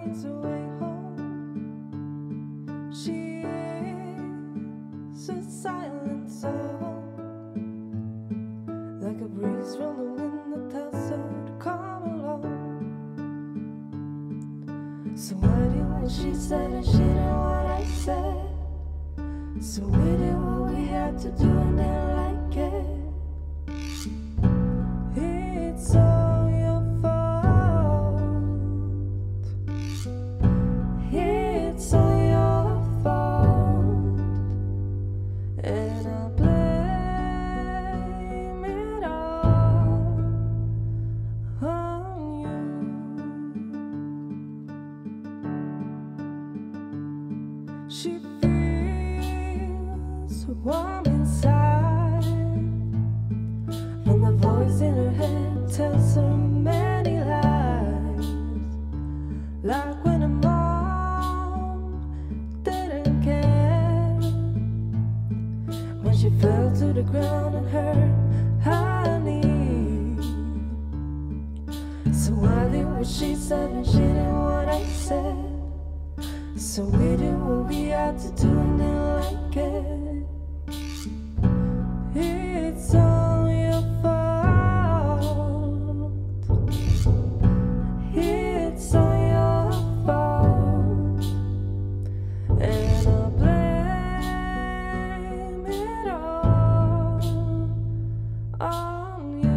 finds her way home. She is a silent soul, like a breeze from the wind that tells her to come along. So I did what she said and she did what I said. So we did what we had to do and didn't like it. It's all your fault. It's all your fault. And I blame it all on you. She feels so warm inside, and the voice in her head tells her many lies, like when her mom didn't care, when she fell to the ground and hurt her knee. So I did what she said and she did what I said. So we did what we had to do and didn't like it. It's all your fault. It's all your fault. And I blame it all on you.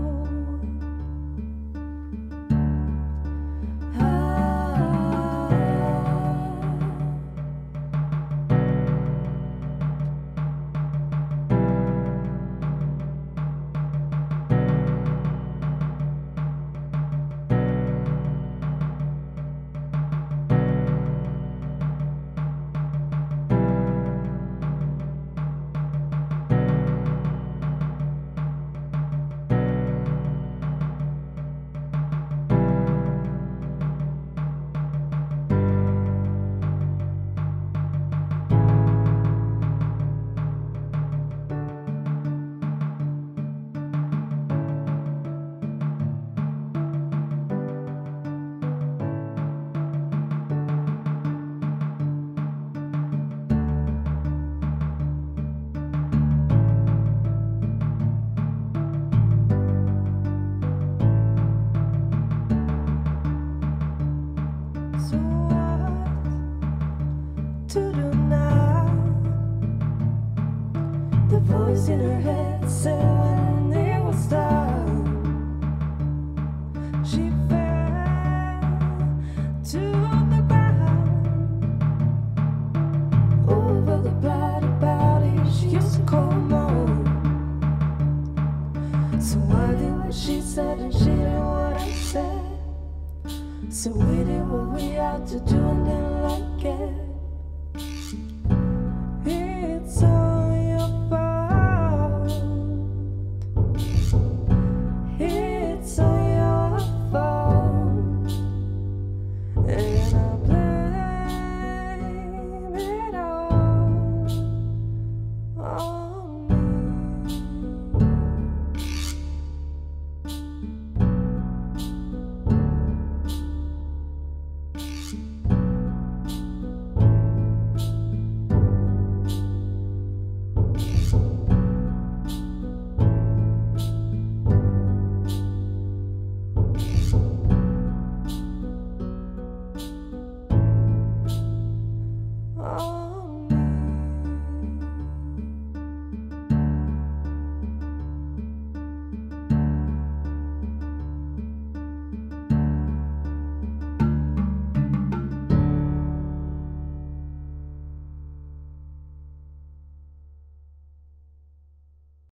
So what to do now? The voice in her head said when it was done, she fell to the ground. Over the bloody body she used to call mom. So I did what she said and she did what I said. So we did what we had to do and then